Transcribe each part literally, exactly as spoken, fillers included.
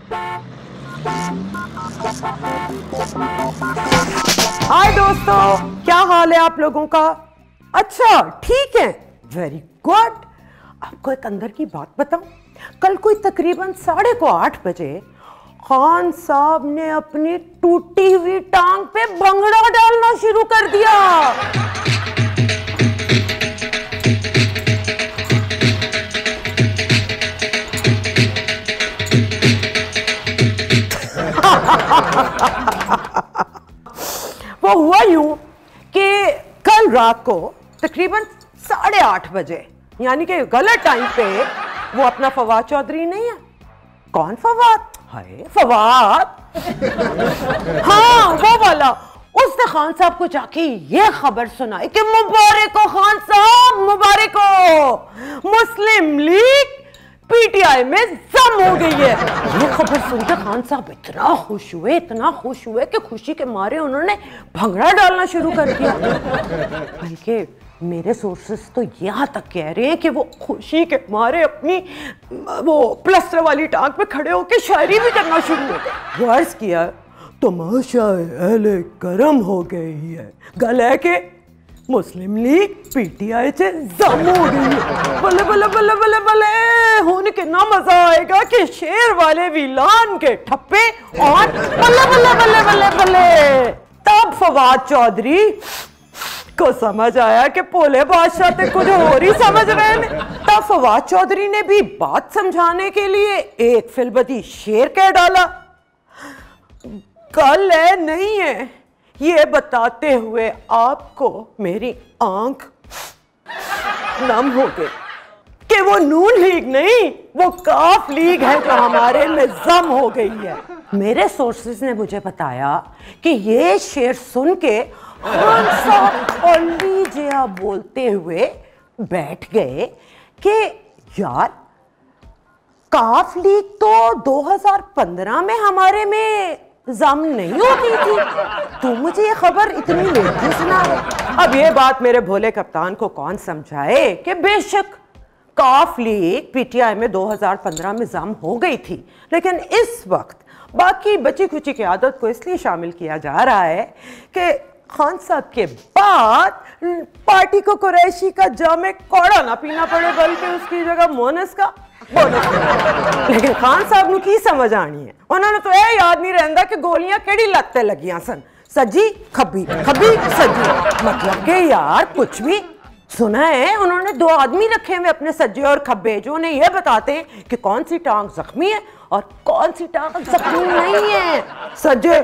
हाय दोस्तों, क्या हाल है आप लोगों का? अच्छा ठीक है, वेरी गुड। आपको एक अंदर की बात बताऊं, कल कोई तकरीबन साढ़े को आठ बजे खान साहब ने अपनी टूटी हुई टांग पे भंगड़ा डालना शुरू कर दिया। वो हुआ यूं कि कल रात को तकरीबन साढ़े आठ बजे, यानी कि गलत टाइम पे, वो अपना फवाद चौधरी नहीं है? कौन फवाद? हाय फवाद, हाँ वो वाला। उसने खान साहब को जाके ये खबर सुनाई कि मुबारक हो खान साहब, मुबारक हो, मुस्लिम लीग पीटीआई में जम हो गई है। ये खबर सुनकर खान साहब इतना खुश हुए, इतना खुश हुए कि खुशी के मारे उन्होंने भंगड़ा डालना शुरू कर दिया। बल्कि मेरे सोर्सेस तो यहाँ तक कह रहे हैं कि वो खुशी के मारे अपनी वो प्लस्टर वाली टांग पे खड़े होकर शायरी भी करना शुरू हो गए। वर्स किया, तमाशा अहले करम हो गई है, गले के मुस्लिम लीग पीटीआई से जम हो गई है। बल्ले बल्ले बल्ले बल्ले बल्ले, होने के ना मजा आएगा कि शेर वाले विलान के ठप्पे और बल्ले बल्ले बल्ले बल्ले बल्ले। तब फवाद चौधरी को समझ आया कि पोले बादशाह तो कुछ और ही समझ रहे हैं। तब फवाद चौधरी ने भी बात समझाने के लिए एक फिलबदी शेर कह डाला। कल है नहीं है ये बताते हुए आपको मेरी आंख नम हो गई कि वो नून लीग नहीं, वो काफ लीग है जो हमारे में जम हो गई है। मेरे सोर्सेज ने मुझे बताया कि ये शेर सुन के खान साहब और लीजिया बोलते हुए बैठ गए कि यार काफ लीग तो दो हज़ार पंद्रह में हमारे में जम नहीं होती थी, तू मुझे ये खबर इतनी लेट क्यों सुना रहे? अब ये बात मेरे भोले कप्तान को कौन समझाए कि बेशक काफ लीग पीटीआई में दो हज़ार पंद्रह में जम हो गई थी, लेकिन इस वक्त बाकी बची खुची की आदत को इसलिए शामिल किया जा रहा है कि खान साहब के बाद पार्टी को कुरैशी का जामे कौड़ा ना पीना पड़े, बल्कि उसकी जगह मोनस का बोनस। लेकिन खान साहब ने की समझ आनी है, उन्होंने तो यह याद नहीं रहता कि गोलियां केड़ी लत्ते लगियां सन, सजी खब्बी खब्बी सजी, मतलब के यार कुछ भी। सुना है उन्होंने दो आदमी रखे हुए अपने सज्जे और खब्बे, जो उन्हें यह बताते हैं कि कौन सी टांग जख्मी है और कौन सी टांग जख्मी नहीं है। सज्जे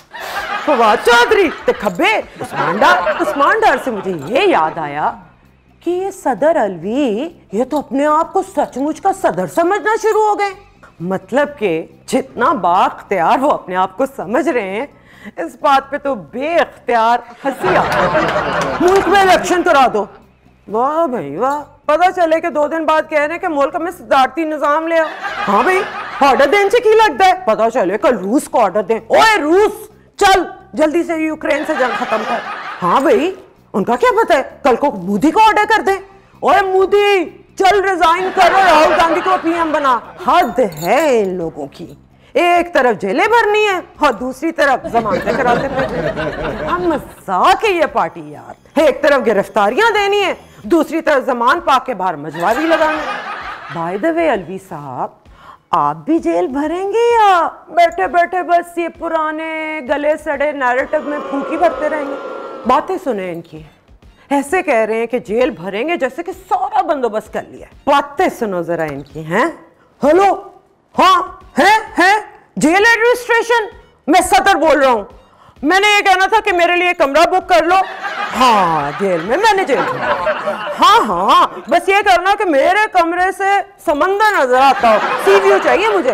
फवाद चौधरी ते खब्बे उस्मान डार। उस्मान डार से मुझे ये याद आया कि ये सदर अलवी ये तो अपने आप को सचमुच का सदर समझना शुरू हो गए। मतलब कि जितना बाख्तियार वो अपने आप को समझ रहे हैं, इस बात पे तो बेख्तियार हंसी आती है। मुल्क में इलेक्शन करा दो, वाह भाई वाह, पता चले कि दो दिन बाद कह रहे हैं कि मुल्क में सदारती निजाम ले आओ। हाँ भाई, ऑर्डर देने से की लगता है, पता चले कल रूस को ऑर्डर दें, ओए रूस चल जल्दी से यूक्रेन से जंग खत्म कर। हाँ भाई, उनका क्या पता है, कल को मोदी को ऑर्डर कर दें, ओए मोदी चल रिजाइन करो, राहुल गांधी को पीएम बना। हद है इन लोगों की, एक तरफ जेलें भरनी है और दूसरी तरफ जमानतें कराते फिरते। हम मजाक है ये पार्टी यार, एक तरफ गिरफ्तारियां देनी है, दूसरी तरफ जमान पाक के बाहर मजवारी लगाना। बाय द वे अलवी साहब, आप भी जेल भरेंगे या बैठे बैठे बस ये पुराने गले सड़े नैरेटिव में फूंकी भरते रहेंगे? बातें सुने इनकी, ऐसे कह रहे हैं कि जेल भरेंगे जैसे कि सारा बंदोबस्त कर लिया। बातें सुनो जरा इनकी। हैं हेलो, हाँ है है जेल एडमिनिस्ट्रेशन, मैं सदर बोल रहा हूँ, मैंने ये कहना था कि मेरे लिए कमरा बुक कर लो। हाँ जेल में, मैंने जेल में, हाँ हाँ बस ये करना कि मेरे कमरे से समंदर नजर आता हो, सी व्यू चाहिए मुझे।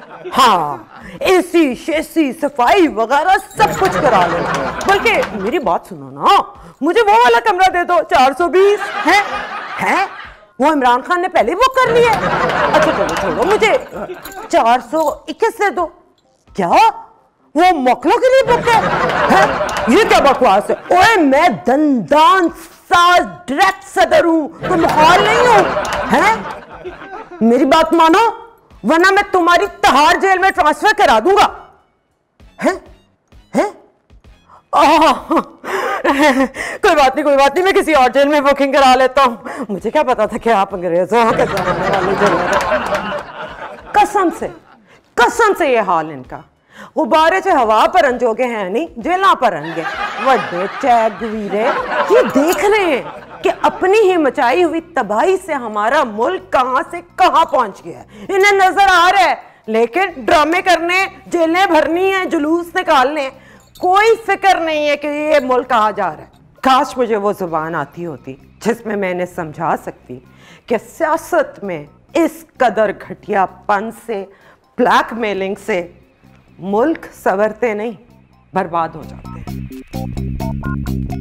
हाँ एसी शेसी सफाई वगैरह सब कुछ करा लो, बल्कि मेरी बात सुनो ना, मुझे वो वाला कमरा दे दो चार सौ बीस है है वो इमरान खान ने पहले बुक कर लिया। अच्छा चलो छोड़ो, मुझे चार सौ इक्कीस दे दो। क्या वो मोकलों के लिए बुक है, है? ये क्या बकवास है? ओए मैं दंदान साज डायरेक्ट सदर हूं, तो मुखाल नहीं हूं, है? मेरी बात मानो, वरना मैं तुम्हारी तिहाड़ जेल में ट्रांसफर करा दूंगा। हैं हैं कोई बात नहीं कोई बात नहीं, मैं किसी और जेल में बुकिंग करा लेता हूं। मुझे क्या पता था कि आप अंग्रेजों के जमाने वाली जेल में। कसम से कसम से ये हाल इनका गुब्बारे से हवा परन जोगे हैं नहीं, जेला परनगे। वड्डे चैगवीरे ये देख रहे हैं कि अपनी ही मचाई हुई तबाही से हमारा मुल्क कहां से कहां पहुंच गया है। इन्हें नजर आ रहा है, लेकिन ड्रामे करने, जेलें भरनी है, जुलूस निकालने, कोई फिक्र नहीं है कि ये मुल्क कहां जा रहा है। काश मुझे वो जुबान आती होती जिसमें मैं इन्हें समझा सकती कि सियासत में इस कदर घटियापन से, ब्लैकमेलिंग से मुल्क संवरते नहीं, बर्बाद हो जाते हैं।